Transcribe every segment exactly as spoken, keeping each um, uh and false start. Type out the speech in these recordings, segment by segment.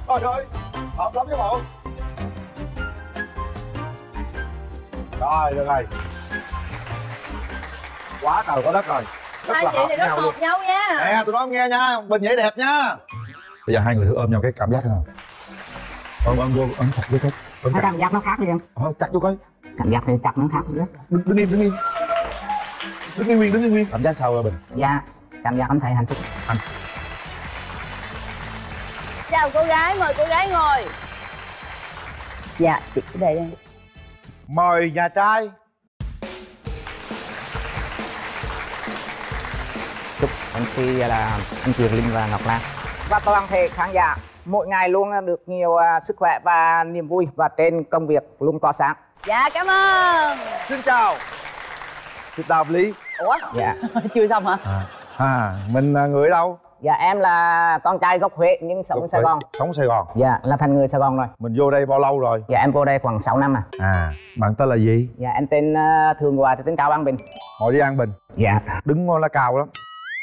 Trời ơi, hợp lắm chứ bộ. Rồi, được rồi. Quá trời có đất rồi. Rất hai là chị hợp thì rất nhau hợp luôn. nhau nha. Nè, tụi nó nghe nha, Bình vậy đẹp nha. Bây giờ hai người thử ôm nhau cái cảm giác thế nào? Ôm ôm vô, ôm chặt vô coi. Ôm chặt. Cảm giác nó khác đi em. Ờ, chặt vô coi. Cảm giác thì chặt nó khác đi. Đứng, đứng im, đứng im. Đứng im nguyên, đứng im nguyên. Cảm giác sao rồi Bình? Dạ, cảm giác em thấy hạnh phúc. Anh. Chào cô gái, mời cô gái ngồi. Dạ, chị cứ đây đây. Mời nhà trai. Chúc em xê là anh Kiệt Linh và Ngọc Lan và toàn thể khán giả mỗi ngày luôn được nhiều sức khỏe và niềm vui, và trên công việc luôn tỏa sáng. Dạ, cảm ơn. Xin chào. Xin chào Lý. Ủa? Dạ. Chưa xong hả? À, à mình là người ở đâu? Dạ em là con trai gốc Huế nhưng sống ở Sài Gòn. Sống Sài Gòn. Dạ, là thành người Sài Gòn rồi. Mình vô đây bao lâu rồi? Dạ em vô đây khoảng sáu năm à. À, bạn tên là gì? Dạ em tên uh, thường gọi thì tên Cao An Bình. Ngồi đi An Bình. Dạ. Đứng ngon là cao lắm.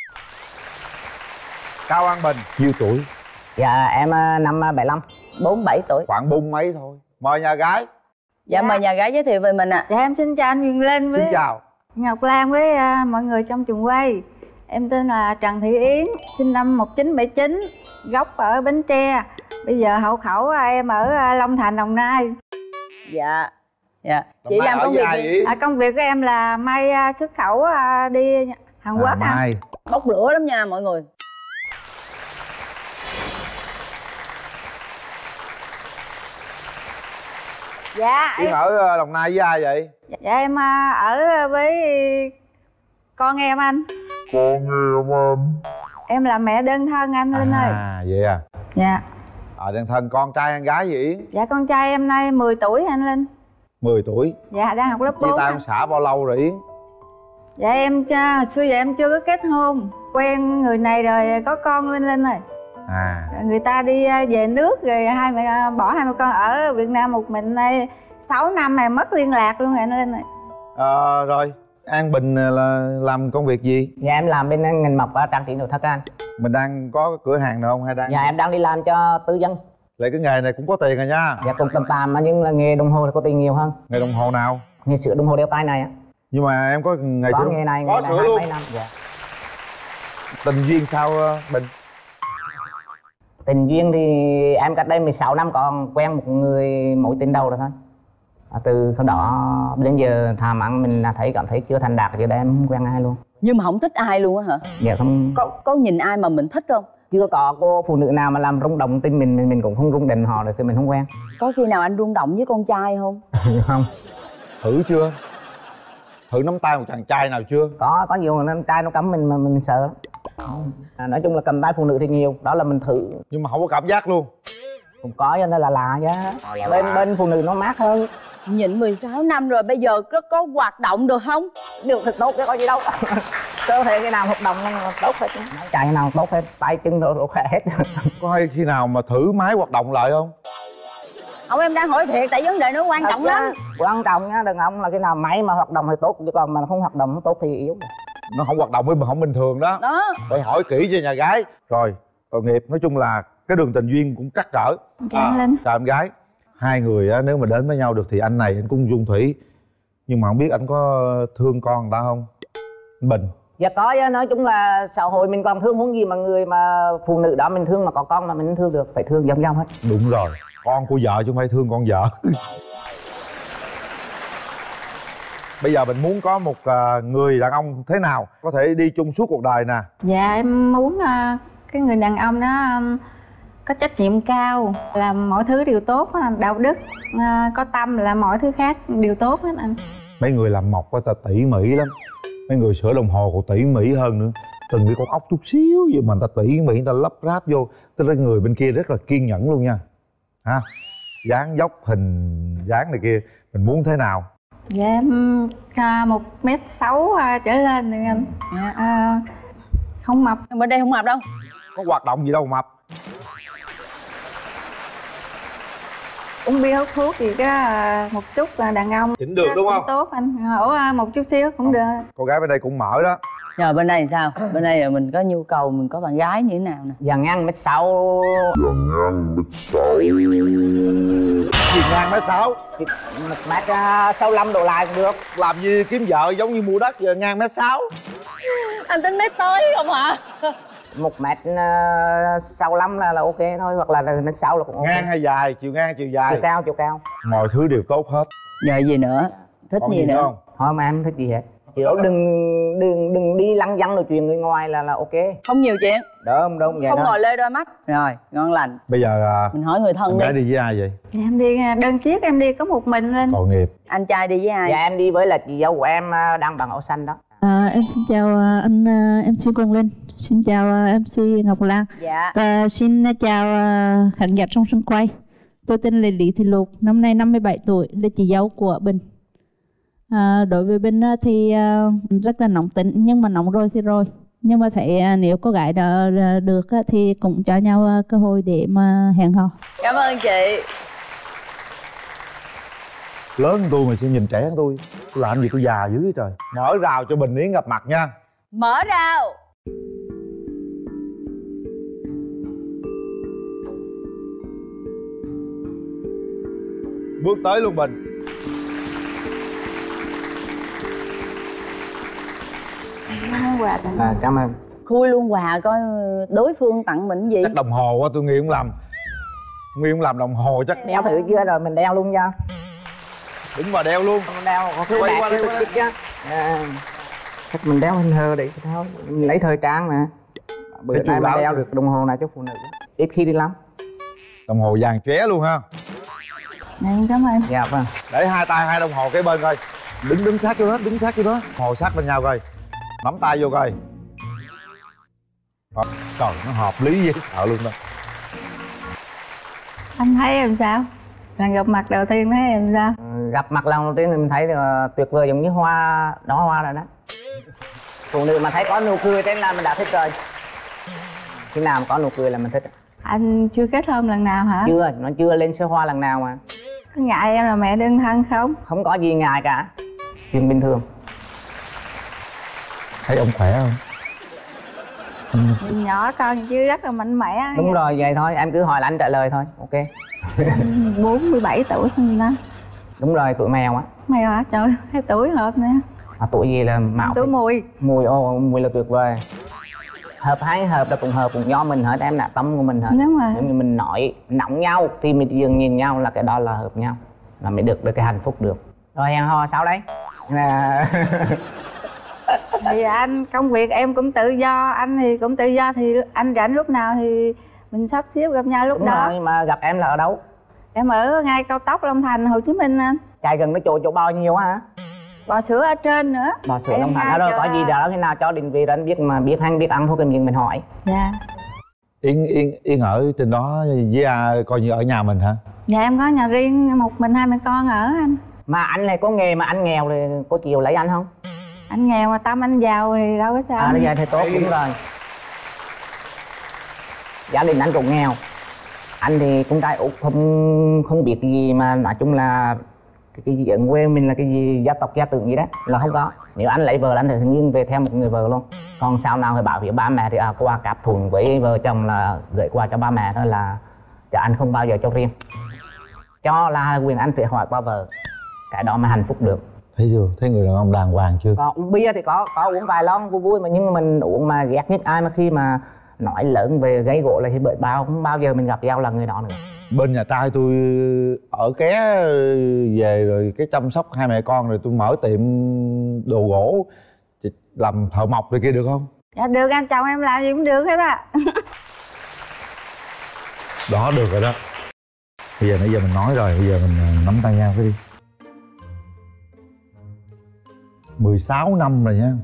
Cao An Bình, nhiêu tuổi? Dạ em uh, năm bảy lăm. bốn bảy tuổi. Khoảng bung mấy thôi. Mời nhà gái. Dạ, mời nhà gái giới thiệu về mình ạ. Dạ em xin chào anh Huyền Linh với Xin chào. Ngọc Lan với uh, mọi người trong trường quay. Em tên là Trần Thị Yến, sinh năm một nghìn chín trăm bảy mươi chín, gốc ở Bến Tre. Bây giờ hộ khẩu uh, em ở uh, Long Thành, Đồng Nai. Dạ. Dạ. Đồng Chị Nai làm ở công với việc ai gì? vậy? À, công việc của em là may uh, xuất khẩu uh, đi Hàn Quốc. À, À, Mai. Bốc lửa lắm nha mọi người. Dạ Yến em, ở Đồng Nai với ai vậy? dạ em uh, ở với con em anh. Con em anh. Em là mẹ đơn thân anh Linh ơi. À, vậy à. Dạ. À, đang thân con trai con gái gì Yến? Dạ con trai em nay mười tuổi anh Linh. mười tuổi. Dạ đang học lớp Chia bốn. tay ông xã bao lâu rồi Yến? Dạ em hồi xưa giờ em chưa có kết hôn. Quen người này rồi có con Linh Linh rồi. À. Rồi người ta đi về nước rồi hai mẹ bỏ hai mẹ con ở Việt Nam một mình đây sáu năm này mất liên lạc luôn rồi anh Linh ơi. À, rồi An Bình là làm công việc gì? Dạ em làm bên ngành mộc ở trang trí nội thất anh. Mình đang có cửa hàng nào không hay đang? Dạ em đang đi làm cho tư dân. Lại cái nghề này cũng có tiền rồi nha. Dạ cũng tầm tạm nhưng là nghề đồng hồ thì có tiền nhiều hơn. Nghề đồng hồ nào? Nghề sửa đồng hồ đeo tay này á. Nhưng mà em có nghề Có sửa nghề này, có nghề này sửa hai luôn. mấy năm. Dạ. Tình duyên sao Bình? Tình duyên thì em cách đây mười sáu năm còn quen một người mối tình đầu rồi thôi. À, từ sau đó đến giờ thà mặn mình là thấy cảm thấy chưa thành đạt cho nên em không quen ai luôn. Nhưng mà không thích ai luôn á hả? Dạ không. Có có nhìn ai mà mình thích không? Chưa có cô phụ nữ nào mà làm rung động tim mình mình, mình cũng không rung định họ được khi mình không quen. Có khi nào anh rung động với con trai không? Không. Thử chưa? Thử nắm tay một chàng trai nào chưa? Có, có nhiều người trai nó cấm mình mà mình, mình sợ lắm. À, nói chung là cầm tay phụ nữ thì nhiều, đó là mình thử. Nhưng mà không có cảm giác luôn. Cũng có cho nên là lạ chứ. Là Bên lạ. bên phụ nữ nó mát hơn. Nhịn mười sáu năm rồi bây giờ có, có hoạt động được không? Được thì tốt chứ có gì đâu. Cơ thể cái nào hoạt động nó tốt hết. Nói chạy cái nào tốt hết, tay chân đồ, đồ khỏe hết. Có hay khi nào mà thử máy hoạt động lại không? Không, em đang hỏi thiệt tại vấn đề nó quan Thật trọng ra, lắm. quan trọng nha, đừng ông là cái nào máy mà hoạt động thì tốt, chứ còn mà không hoạt động không tốt thì yếu. Nó không hoạt động với mình không bình thường đó. Đó. Phải hỏi kỹ cho nhà gái. Rồi, tội nghiệp, nói chung là cái đường tình duyên cũng trắc trở. Dạ anh Linh. Chào em gái. Hai người á, nếu mà đến với nhau được thì anh này anh cũng dung thủy. Nhưng mà không biết anh có thương con người ta không? Anh Bình. Dạ có chứ, nói chung là xã hội mình còn thương huống gì mà người mà phụ nữ đó mình thương mà có con mà mình không thương được, phải thương giống nhau hết. Đúng rồi, con của vợ chứ không phải thương con vợ. Bây giờ mình muốn có một uh, người đàn ông thế nào có thể đi chung suốt cuộc đời nè? Dạ em muốn uh, cái người đàn ông đó um, có trách nhiệm cao, làm mọi thứ đều tốt, đạo đức, uh, có tâm là mọi thứ khác đều tốt hết anh. Mấy người làm mộc người ta tỉ mỉ lắm. Mấy người sửa đồng hồ còn tỉ mỉ hơn nữa. Từng cái con ốc chút xíu vậy mà người ta tỉ mỉ, người ta lắp ráp vô. Tức là người bên kia rất là kiên nhẫn luôn nha. Ha? Dáng dốc hình dáng này kia mình muốn thế nào? Dạ em uh, một mét sáu uh, trở lên thì em dạ, uh, không mập. Bên đây không mập đâu. Có hoạt động gì đâu mập. Uống bia hút thuốc thì cái uh, một chút là đàn ông Chỉnh được đúng cũng không? tốt anh. Ủa uh, một chút xíu cũng được. Cô gái bên đây cũng mở đó. Nhờ bên đây sao? Bên đây là mình có nhu cầu mình có bạn gái như thế nào nè? Giờ ngang mét sáu. Gì ngang mét sáu? Một mét sáu lăm độ lại cũng được. Làm gì kiếm vợ giống như mua đất giờ ngang mét sáu. Anh tính mét tới không hả? Một mét sáu lăm là là ok thôi, hoặc là mét sáu là cũng ok. Ngang hay dài? Chiều ngang chiều dài? Chiều cao, chiều cao. Mọi thứ đều tốt hết. Giờ gì nữa? Thích Còn gì, gì nữa? không? Thôi mà em thích gì hết. Kiểu đừng đừng đừng đi lăng nhăng nói chuyện người ngoài là là ok. Không nhiều chuyện. Đúng đúng vậy Không đó. ngồi lê đôi mắt. Rồi, ngon lành. Bây giờ à, Mình hỏi người thân em đi. gái đi với ai vậy? Em đi đơn chiếc, em đi có một mình lên. Tội nghiệp. Anh trai đi với ai? Dạ em đi với là chị dâu của em đang bằng áo xanh đó. À, em xin chào uh, anh uh, em xê Quang Linh, xin chào uh, em xê Ngọc Lan, Dạ. và xin uh, chào uh, khán giả trong sân quay. Tôi tên là Lý Thị Lục, năm nay năm mươi bảy tuổi, là chị dâu của Bình. À, đối với Bình uh, thì uh, rất là nóng tính, nhưng mà nóng rồi thì rồi. Nhưng mà thấy uh, nếu có gái đó uh, được uh, thì cũng cho nhau uh, cơ hội để mà hẹn hò. Cảm ơn chị. Lớn hơn tôi mà sẽ nhìn trẻ hơn tôi. Tôi làm gì tôi già dữ vậy trời. Mở rào cho Bình Yến gặp mặt nha. Mở rào. Bước tới luôn Bình. Quà tặng. À, cảm ơn. Khui luôn quà coi đối phương tặng mình gì. Chắc đồng hồ quá tôi nghĩ không làm. Nguyên không làm đồng hồ chắc. Đeo thử chưa rồi mình đeo luôn nha. Đứng vào đeo luôn. Mình đeo có thứ Quay đẹp qua cái đây, tôi qua chích chứ. À, chắc mình đeo hình hờ để thôi. Mình lấy thời trang mà. Bữa Cái nay chu mình đáo đeo chứ. được đồng hồ này cho phụ nữ. Ít khi đi lắm. Đồng hồ vàng chóe luôn ha. Dạ, em cảm ơn. Dạ vâng. Để hai tay hai đồng hồ kế bên coi. Đứng đứng sát vô hết, đứng sát vô đó. Hồ sát bên nhau coi. Nắm tay vô coi. Đó. Trời, nó hợp lý dễ sợ luôn đó. Anh thấy em sao? Lần gặp mặt đầu tiên thấy em sao? Ừ, gặp mặt lần đầu tiên thì mình thấy là tuyệt vời giống như hoa, đó hoa rồi đó. Phụ nữ mà thấy có nụ cười trên là mình đã thích rồi. Khi nào mà có nụ cười là mình thích. Anh chưa kết hôn lần nào hả? Chưa, nó chưa lên số hoa lần nào mà. Có ngại em là mẹ đơn thân không? Không có gì ngại cả. Chuyện bình thường. Thấy ông khỏe không? Nhìn nhỏ con chứ rất là mạnh mẽ. Đúng rồi, vậy thôi, em cứ hỏi là anh trả lời thôi, ok. Anh bốn mươi bảy tuổi không đó. Đúng rồi, tuổi mèo á. Mèo hả? Trời, hai tuổi hợp nè. À, tuổi gì là mạo. Tuổi mùi. Mùi, ô, mùi là tuyệt vời. Hợp hay hợp là cùng hợp cùng do mình hết, em là tâm của mình hết. Đúng rồi. Nếu như mình nói nóng nhau thì mình dừng nhìn nhau là cái đó là hợp nhau. Là mới được được cái hạnh phúc được. Rồi hẹn hò sao đấy? À... Thì anh công việc em cũng tự do, anh thì cũng tự do, thì anh rảnh lúc nào thì mình sắp xếp gặp nhau lúc Đúng đó. rồi, mà gặp em là ở đâu? Em ở ngay cao tốc Long Thành, Hồ Chí Minh anh. Chạy gần mấy chỗ chỗ bò nhiều hả? Bò sữa ở trên nữa. Bò sữa Em Long Thành hai đó rồi, cho- có gì đó khi nào cho định vị anh biết mà biết ăn biết ăn thôi, cái miệng mình hỏi. Dạ. Yên Yên Yên ở trên đó với ai, coi như ở nhà mình hả? Dạ em có nhà riêng, một mình hai mẹ con ở anh. Mà anh này có nghề mà anh nghèo thì có chịu lấy anh không? Anh nghèo mà tâm anh giàu thì đâu có sao. À, bây giờ thì tốt, đúng rồi. Gia đình anh cũng nghèo. Anh thì con trai út không không biết cái gì, mà nói chung là cái, cái gì ở quê mình là cái gì gia tộc gia tưởng gì đó là không có. Nếu anh lấy vợ là anh sẽ nghiêng về theo một người vợ luôn. Còn sau nào thì bảo với ba mẹ thì à, qua cáp thuần với vợ chồng là gửi qua cho ba mẹ thôi, là cho anh không bao giờ cho riêng. Cho là quyền anh phải hỏi qua vợ, cái đó mà hạnh phúc được. Thấy chưa? Thấy người đàn ông đàng hoàng chưa? Còn uống bia thì có có uống vài lon vui vui, mà nhưng mà mình uống mà ghét nhất ai mà khi mà nói lớn về gây gỗ là thì bởi bao không bao giờ mình gặp nhau là người đó nữa. Bên nhà trai tôi ở ké về rồi cái chăm sóc hai mẹ con, rồi tôi mở tiệm đồ gỗ làm thợ mộc rồi kia được không? Dạ được anh, chồng em làm gì cũng được hết á. Đó được rồi đó. Bây giờ nãy giờ mình nói rồi, bây giờ mình nắm tay nhau cái đi. mười sáu năm rồi nha.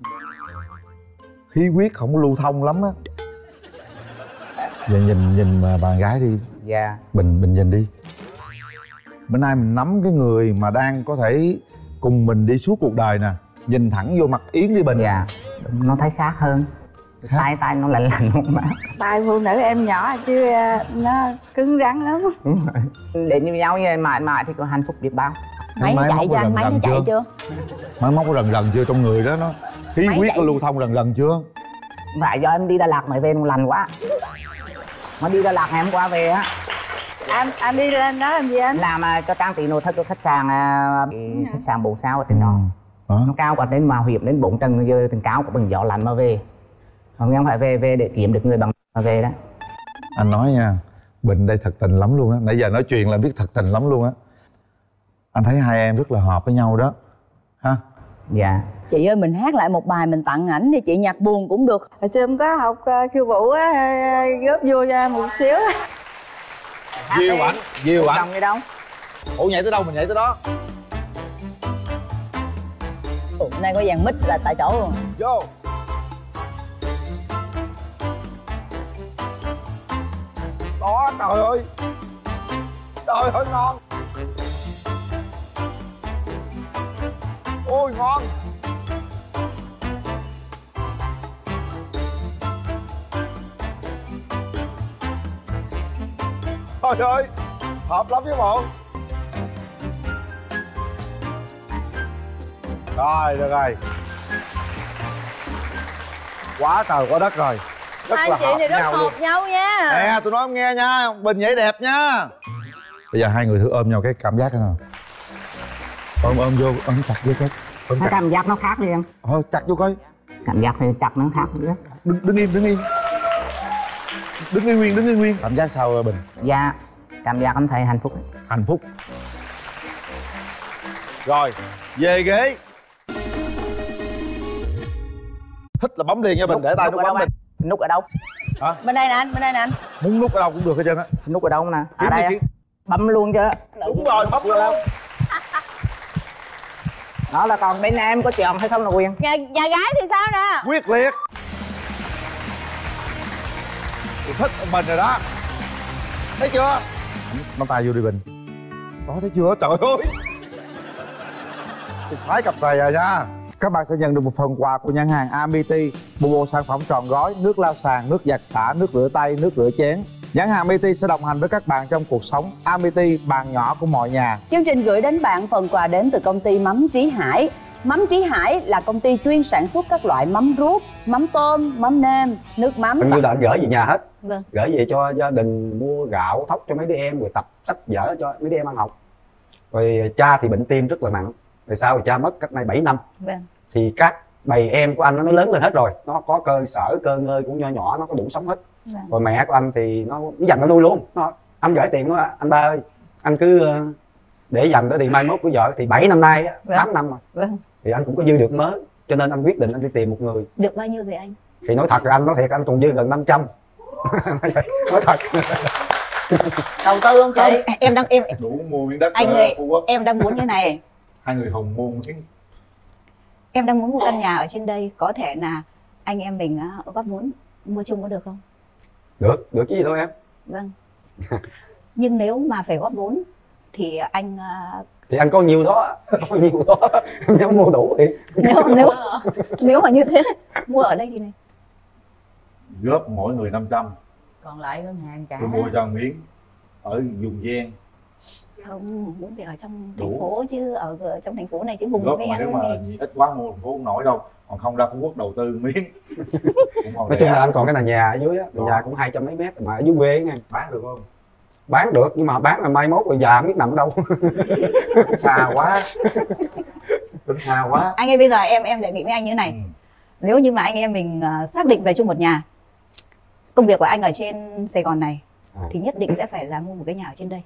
Khí huyết không có lưu thông lắm á. Giờ nhìn nhìn mà bạn gái đi. Dạ. Bình Bình nhìn đi. Bữa nay mình nắm cái người mà đang có thể cùng mình đi suốt cuộc đời nè. Nhìn thẳng vô mặt Yến đi Bình. Dạ. Nó thấy khác hơn. Khác. Tay tay nó lạnh lạnh không má. Tay phụ nữ em nhỏ chứ nó cứng rắn lắm. Đúng rồi. Để như nhau như vậy mãi mãi thì có hạnh phúc biết bao. Máy nó chạy chưa anh? Máy nó chạy chưa? Máy móc có rần rần chưa? Trong người đó nó khí Máy huyết chạy... có lưu thông rần rần chưa? Phải do em đi Đà Lạt mày về nó lành quá. Mà đi Đà Lạt ngày hôm qua về á. Anh anh đi lên đó làm gì anh? Làm uh, cho Trang Tỷ nội thất của khách sạn uh, khách sạn bốn sao ở trên đó. Ừ. Nó cao quá đến mà hiểm đến bốn tầng giờ tầng cao của bằng gió lạnh mà về. Không em phải về về để kiếm được người bằng mà về đó. Anh nói nha, Bình đây thật tình lắm luôn á. Nãy giờ nói chuyện là biết thật tình lắm luôn á. Anh thấy hai em rất là hợp với nhau đó ha. Dạ. Chị ơi, mình hát lại một bài mình tặng ảnh đi chị, nhạc buồn cũng được. Hồi xưa em có học uh, khiêu vũ á, góp vô cho một xíu. Diêu ảnh, diêu ảnh. Đồng đi đâu? Ủa nhảy tới đâu mình nhảy tới đó. Ủa, nay có dàn mít là tại chỗ luôn. Vô. Đó, trời ơi. Trời ơi ngon. Ôi ngon. Trời ơi, hợp lắm chứ bộ. Rồi, được rồi. Quá trời quá đất rồi. Rất Hai là chị hợp này rất nhau hợp luôn. nhau nha. Nè, tôi nói em nghe nha, Bình nhảy đẹp nha. Bây giờ hai người thử ôm nhau cái cảm giác nào. Ôm ôm vô, ôm chặt vô coi. Ôm Nó chặt. cảm giác nó khác đi em. Thôi chặt vô coi. Cảm giác thì chặt nó khác nữa. Đứng, đứng im, đứng im. Đứng yên nguyên, đứng yên nguyên. Cảm giác sao Bình? Dạ, cảm giác em thấy hạnh phúc. Hạnh phúc. Rồi, về ghế. Thích là bấm liền nha Bình, để tay nó bấm mình. Nút ở đâu? Hả? Bên đây nè anh, bên đây nè anh. Muốn nút ở đâu cũng được hết trơn á. Nút ở đâu nè? Kiếm À đây đi, á. Bấm luôn chứ. Đúng rồi, bấm luôn. Đó là còn bên em có chọn hay không là Quyền? Nhà, nhà gái thì sao nè? Quyết liệt. Tôi thích ông Bình rồi đó. Thấy chưa? Nắm tay vô đi Bình. Đó, thấy chưa? Trời ơi. Tôi phái cặp này rồi nha. Các bạn sẽ nhận được một phần quà của nhãn hàng Amity, một bộ sản phẩm trọn gói nước lau sàn, nước giặt xả, nước rửa tay, nước rửa chén. Nhãn hàng Amity sẽ đồng hành với các bạn trong cuộc sống. Amity, bàn nhỏ của mọi nhà. Chương trình gửi đến bạn phần quà đến từ công ty Mắm Trí Hải. Mắm Trí Hải là công ty chuyên sản xuất các loại mắm ruốc, mắm tôm, mắm nêm, nước mắm. Hình như là anh gửi về nhà hết. Vâng. Gửi về cho gia đình, mua gạo thóc cho mấy đứa em, rồi tập sách vở cho mấy đứa em ăn học. Rồi cha thì bệnh tim rất là nặng. Rồi sau rồi cha mất cách đây bảy năm. Vâng. Thì các bầy em của anh nó lớn lên hết rồi, nó có cơ sở cơ ngơi cũng nho nhỏ, nó có đủ sống hết. Vâng. Rồi mẹ của anh thì nó, nó dành nó nuôi luôn. Nó anh gửi tiền nó, anh ba ơi anh cứ để dành đó thì mai mốt của vợ thì bảy năm nay, vâng. tám năm rồi. Vâng. Thì anh cũng có dư được mới, cho nên anh quyết định anh đi tìm một người. Được bao nhiêu rồi anh? Thì nói thật là anh nói thiệt anh còn dư gần năm trăm. Nói thật. Đầu tư không chị? Không, em đang em Đủ mua miếng đất anh ơi, em đang muốn như này. Hai người hùng mua miếng. Em đang muốn mua căn nhà ở trên đây, có thể là anh em mình uh, góp muốn mua chung có được không? Được, được cái gì đâu em. Vâng. Nhưng nếu mà phải góp vốn thì anh uh... thì anh có nhiều đó, có nhiều đó. Nếu mua đủ thì nếu nếu nếu mà như thế mua ở đây thì này. Góp mỗi người năm trăm. Còn lại ngân hàng trả. Tôi mua cho một miếng ở vùng ven. Không, muốn về ở trong thành Đủ. phố chứ, ở, ở trong thành phố này chứ vùng Góp ven. mà nếu mà ít quá mua thành phố không nổi đâu. Còn không ra Phú Quốc đầu tư miếng. nói chung là anh còn cái là nhà ở dưới á, nhà cũng hai trăm mấy mét mà ở dưới quê nha. Bán được không? Bán được nhưng mà bán là mai mốt rồi già không biết nằm ở đâu. Xa quá. Tính xa quá. Anh ơi, bây giờ em em đề nghị với anh như này. Ừ. Nếu như mà anh em mình uh, xác định về chung một nhà, công việc của anh ở trên Sài Gòn này à. thì nhất định sẽ phải là mua một cái nhà ở trên đây.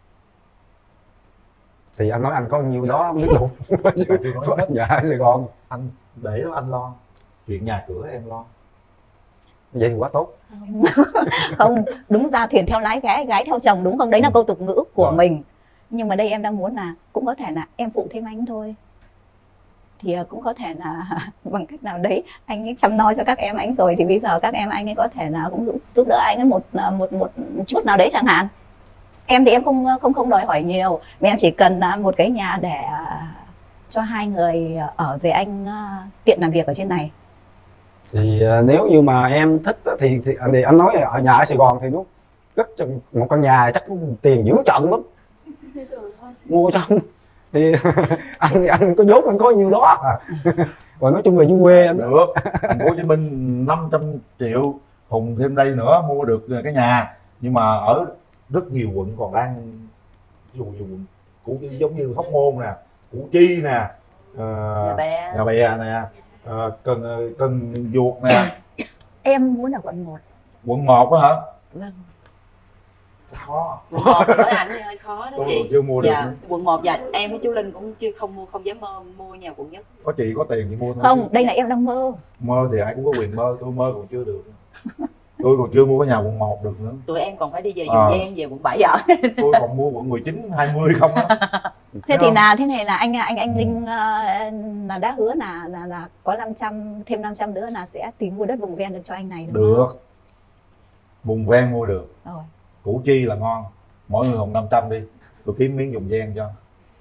Thì anh nói anh có nhiều đó không biết đủ. Có nhà ở Sài Gòn. Anh để đó anh lo. Chuyện nhà cửa em lo. Vậy thì quá tốt. Không, đúng ra thuyền theo lái, gái gái theo chồng, đúng không? Đấy là câu tục ngữ của rồi. Mình. Nhưng mà đây em đang muốn là cũng có thể là em phụ thêm anh thôi. Thì cũng có thể là bằng cách nào đấy anh ấy chăm lo cho các em anh rồi, thì bây giờ các em anh ấy có thể là cũng giúp, giúp đỡ anh ấy một một một chút nào đấy chẳng hạn. Em thì em không không không đòi hỏi nhiều, mà em chỉ cần một cái nhà để cho hai người ở, rồi anh tiện làm việc ở trên này. Thì nếu như mà em thích thì, thì, thì anh nói ở nhà ở Sài Gòn thì nó rất một căn nhà chắc tiền dữ trận lắm. Mua trong thì anh anh có vốn anh có nhiêu đó. Rồi nói chung là dưới quê anh được. Thành phố Hồ Chí Minh năm trăm triệu, Hùng thêm đây nữa mua được cái nhà. Nhưng mà ở rất nhiều quận còn đang, ví dụ như quận Củ Chi, giống như Hóc Môn nè, Củ Chi nè, uh, Nhà Bè, Nhà Bè nè, uh, Cần Cần Duộc nè. Em muốn ở quận một. Quận một á hả? Vâng. Khó. Quận một với anh thì hơi khó đó Tôi chị. chưa mua được. Dạ, quận một và em với chú Linh cũng chưa không mua, không dám mơ mua nhà quận nhất. Có chị có tiền thì mua thôi. Không, đây là em đang mơ. Mơ thì ai cũng có quyền mơ, tôi mơ còn chưa được. Tôi còn chưa mua cái nhà quận một được nữa. Tụi em còn phải đi về À. Dòng Giang, về quận bảy ở. Tôi còn mua quận mười chín, hai mươi không á. Thế thì là thế này là anh anh anh Linh uh, là đã hứa là là là có năm trăm, thêm năm trăm nữa là sẽ tìm mua đất vùng ven được cho anh này đúng không? Được. Vùng ven mua được. Rồi. Củ Chi là ngon. Mỗi người hùng năm trăm đi. Tôi kiếm miếng Dòng Giang cho.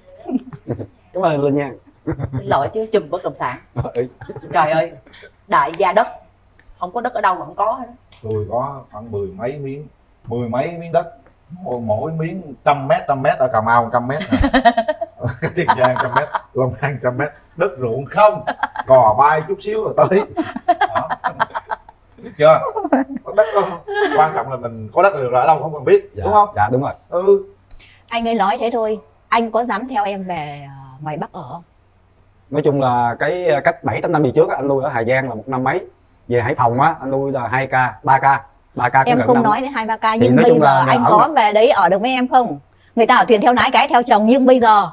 Cảm ơn Linh nha. Xin lỗi chứ chùm bất động sản. Trời ơi, đại gia đất. Không có đất ở đâu mà không có hết. Tôi có khoảng mười mấy miếng, mười mấy miếng đất. Mỗi, mỗi miếng trăm mét, trăm mét ở Cà Mau trăm mét. Cái Tiền Giang trăm mét, Long An trăm mét. Đất ruộng không, cò bay chút xíu là tới. Đó. Biết chưa? Có đất không? Quan trọng là mình có đất được rồi, ở đâu không cần biết, Dạ, đúng không? dạ đúng rồi. Ừ. Anh ấy nói thế thôi. Anh có dám theo em về uh, ngoài Bắc ở không? Nói chung là cái cách bảy tám năm về trước á, anh nuôi ở Hà Giang là một năm mấy. Về Hải Phòng á anh nuôi là hai k, ba k, ba k cũng Em gần không năm. nói đến hai ba k Thì nhưng nói bây chung giờ là anh ở có mà- về đấy ở được với em không? Người ta ở thuyền theo lái cái theo chồng nhưng bây giờ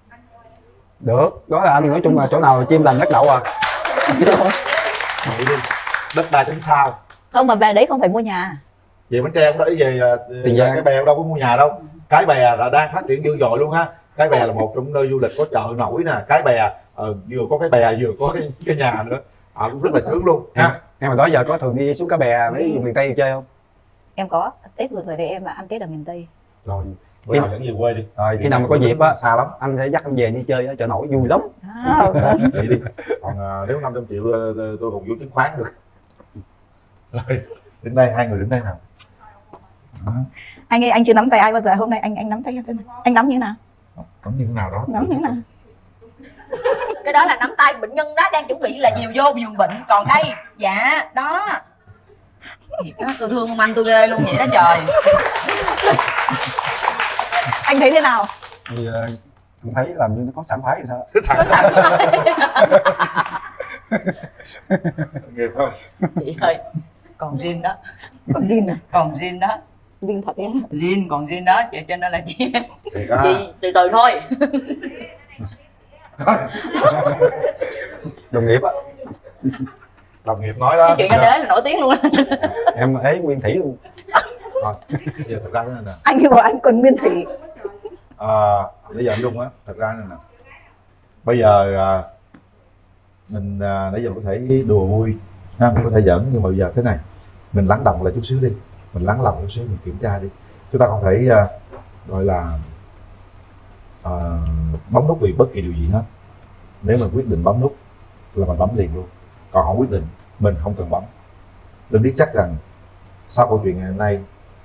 Được, đó là anh nói chung là chỗ nào chim lành đất đậu à. Vậy đi. Đất đai tính sao? không mà về đấy không phải mua nhà. Về Bến Tre cũng đấy, về Tiền Giang. Cái Bè đâu có mua nhà đâu. Cái Bè là đang phát triển dữ dội luôn ha. Cái Bè là một trong nơi du lịch có chợ nổi nè. Cái Bè ờ, vừa có cái bè vừa có cái, cái nhà nữa. À, cũng rất là sướng luôn ha. Em mà đó giờ có thường đi xuống Cái Bè mấy vùng miền Tây chơi không? Em có Tết vừa rồi đây em đã ăn Tết ở miền Tây. Rồi, Bữa nào dẫn về quê đi. rồi khi nào mà có dịp á Xa lắm. anh sẽ dắt anh về đi chơi ở chợ nổi vui lắm. À, Vậy đi. Còn à, nếu năm trăm triệu ờ, tôi hùng vô chứng khoán được. Rồi, đến đây hai người đến đây nào. Đó. anh ơi anh chưa nắm tay ai bao giờ, hôm nay anh anh nắm tay em xem nào. Anh nắm như thế nào? Nắm như thế nào đó. Nắm như thế nào? Cái đó là nắm tay bệnh nhân đó, đang chuẩn bị là dìu vô giường bệnh. Còn đây, dạ, đó. Thiệt đó, tôi thương ông anh tôi ghê luôn vậy đó trời. Anh thấy thế nào? Thì uh, anh thấy làm như nó có sảng khoái hay sao? Có sẵn Nghiệp không? chị ơi, còn riêng đó, Còn zin à? còn riêng đó, Zin thật đấy. riêng còn riêng đó, vậy cho nên là chị Thiệt á. chị từ từ thôi. Đồng nghiệp á, Đồng nghiệp nói đó. Cái chuyện anh đế là nổi tiếng luôn. em ế nguyên thủy luôn. Rồi, bây giờ thật ra thế này nè. Anh bảo anh còn nguyên thủy. À, bây giờ anh Dung á, thật ra này nè. Bây giờ à, mình à, nãy giờ có thể đùa vui, ha, mình có thể giỡn, nhưng mà bây giờ thế này, mình lắng động lại chút xíu đi, mình lắng lòng chút xíu, mình kiểm tra đi. Chúng ta không thể à, gọi là à, bấm nút vì bất kỳ điều gì hết. Nếu mình quyết định bấm nút là mình bấm liền luôn. Còn không quyết định, mình không cần bấm. Linh biết chắc rằng sau câu chuyện ngày hôm nay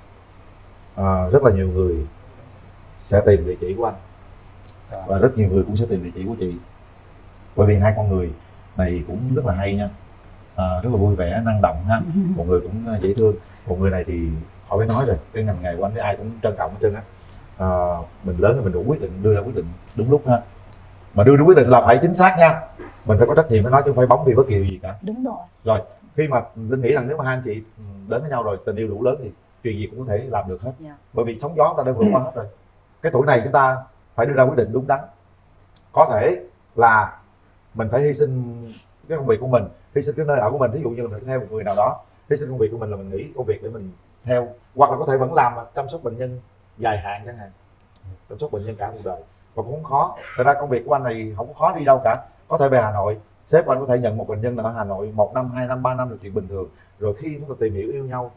à, rất là nhiều người sẽ tìm địa chỉ của anh và rất nhiều người cũng sẽ tìm địa chỉ của chị, bởi vì hai con người này cũng rất là hay nha, à, rất là vui vẻ, năng động ha. Một người cũng dễ thương, một người này thì khỏi phải nói rồi, cái ngành nghề của anh thì ai cũng trân trọng hết trơn á. À, mình lớn rồi mình đủ quyết định, đưa ra quyết định đúng lúc ha, mà đưa ra quyết định là phải chính xác nha, mình phải có trách nhiệm với nó chứ không phải bóng vì bất kỳ điều gì cả. Đúng rồi. Rồi khi mà Linh nghĩ rằng nếu mà hai anh chị đến với nhau rồi, tình yêu đủ lớn thì chuyện gì cũng có thể làm được hết. Yeah. Bởi vì sóng gió người ta đã vượt qua hết rồi. Cái tuổi này chúng ta phải đưa ra quyết định đúng đắn. Có thể là mình phải hy sinh cái công việc của mình, hy sinh cái nơi ở của mình, ví dụ như là mình theo một người nào đó, hy sinh công việc của mình là mình nghỉ công việc để mình theo, hoặc là có thể vẫn làm mà chăm sóc bệnh nhân dài hạn chẳng hạn, chăm sóc bệnh nhân cả cuộc đời, và cũng không khó. Thật ra công việc của anh này không có khó đi đâu cả. Có thể về Hà Nội, sếp của anh có thể nhận một bệnh nhân ở Hà Nội một năm, hai năm, ba năm là chuyện bình thường. Rồi khi chúng ta tìm hiểu yêu nhau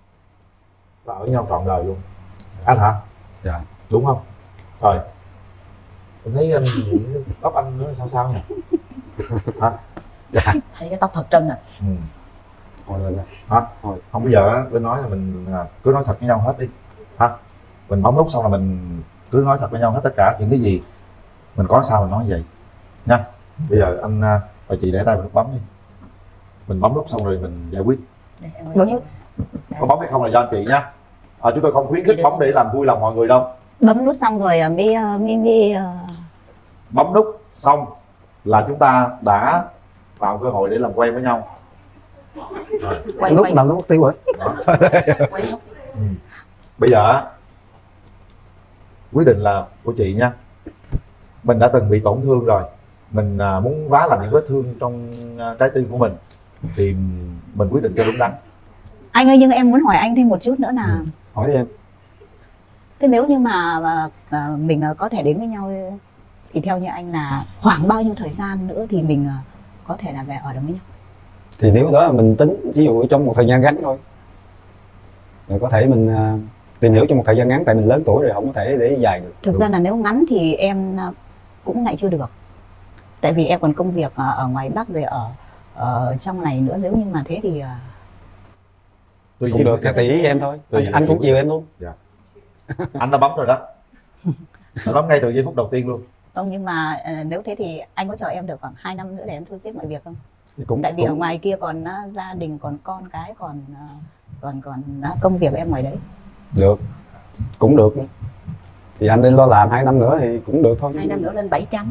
là ở nhau trọn đời luôn. Anh hả? Dạ. Đúng không? Rồi. Tôi thấy anh tóc anh nó sao sao nhỉ? Hả? Dạ. Thấy cái tóc thật trân à. Ừ. Hồi lên Hả? Không, bây giờ Linh nói là mình cứ nói thật với nhau hết đi. Hả? Mình bấm nút xong là mình cứ nói thật với nhau hết tất cả những cái gì mình có sao mình nói vậy nha. Bây giờ anh và chị để tay vào nút bấm đi, mình bấm nút xong rồi mình giải quyết. Bấm nút. Có bấm hay không là do anh chị nha. À, chúng tôi không khuyến khích bấm để làm vui lòng mọi người đâu. Bấm nút xong rồi mới mới, mới uh... bấm nút xong là chúng ta đã tạo cơ hội để làm quen với nhau. Quay, nút nào nút tiêu rồi. Ừ. Bây giờ quyết định là của chị nha. Mình đã từng bị tổn thương rồi, mình muốn vá lành những vết thương trong trái tim của mình thì mình quyết định cho đúng đắn. Anh ơi, nhưng em muốn hỏi anh thêm một chút nữa là ừ. Hỏi em. Thế nếu như mà, mà, mà mình có thể đến với nhau thì theo như anh là khoảng bao nhiêu thời gian nữa thì mình có thể là về ở được với nhau? Thì nếu đó là mình tính ví dụ trong một thời gian ngắn thôi, rồi có thể mình uh, tìm hiểu trong một thời gian ngắn, tại mình lớn tuổi rồi không có thể để dài được. Thực ra là nếu ngắn thì em cũng lại chưa được, tại vì em còn công việc ở ngoài Bắc rồi ở, ở trong này nữa. Nếu như mà thế thì Tôi cũng được, theo tỷ ý em thôi. Anh, anh cũng chiều em luôn. Dạ. Anh đã bấm rồi đó. Anh bấm ngay từ giây phút đầu tiên luôn. Không, nhưng mà uh, nếu thế thì anh có chờ em được khoảng hai năm nữa để em thu xếp mọi việc không? Cũng, tại vì cũng... ở ngoài kia còn uh, gia đình, còn con cái, còn uh, còn còn uh, công việc của em ngoài đấy. Được, cũng được. Thì anh nên lo làm hai năm nữa thì cũng được thôi. Hai năm nữa lên bảy trăm.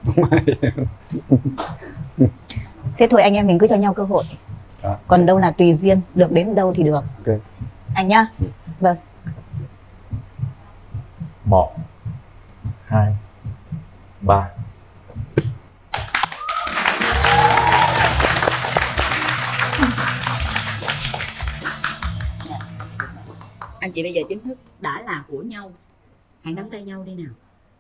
Thế thôi anh em mình cứ cho nhau cơ hội. À. Còn đâu là tùy duyên, được đến đâu thì được. Okay. Anh nhá. Vâng. Một, hai, ba. Anh chị bây giờ chính thức đã là của nhau, hãy nắm tay nhau đi nào.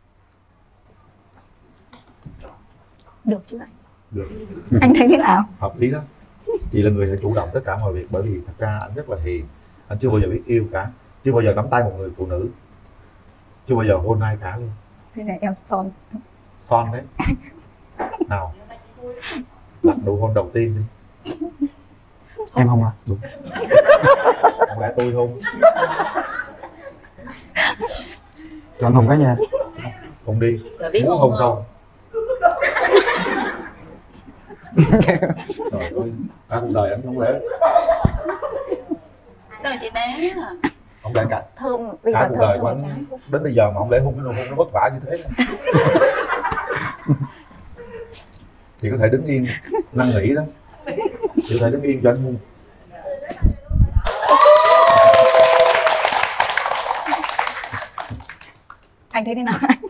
Được chứ anh? Được. Anh thấy thế nào? Hợp lý đó. Chị là người sẽ chủ động tất cả mọi việc, bởi vì thật ra anh rất là hiền. Anh chưa bao giờ biết yêu cả, chưa bao giờ nắm tay một người phụ nữ, chưa bao giờ hôn ai cả luôn. Thế này em son. Son đấy. Nào, đặt nụ hôn đầu tiên đi. Em không à? Đúng. Không lẽ tôi hôn? Cho anh hôn cái nha. Hôn đi. Muốn hôn xong. Trời ơi, cả cuộc đời anh không lẽ. Sao chị bé à? Không lẽ cả thơm, bây cả giờ cuộc thơm đời của anh đến bây giờ mà không lẽ hôn cái nụ hôn nó vất vả như thế. Chị có thể đứng yên năn nỉ đó, chị có thể đứng yên cho anh hôn. Anh thấy thế nào?